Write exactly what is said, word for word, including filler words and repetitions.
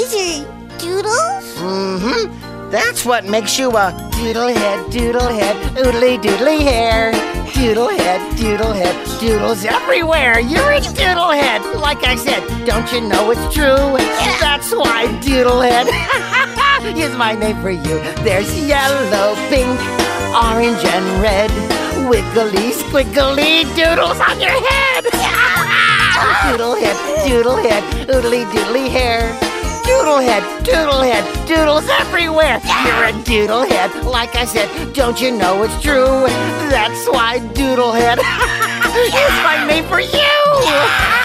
these are doodles? Mm-hmm. That's what makes you a doodlehead, doodlehead, oodly doodly hair. Doodlehead, doodlehead, doodles everywhere. You're a doodlehead. Like I said, don't you know it's true? Yeah. That's why doodlehead is my name for you. There's yellow, pink, orange, and red. Wiggly, squiggly doodles on your head. Doodlehead, doodlehead, oodly doodly hair. Doodlehead, doodlehead, doodles everywhere. You're a doodlehead. Like I said, don't you know it's true? That's why doodlehead is my name for you.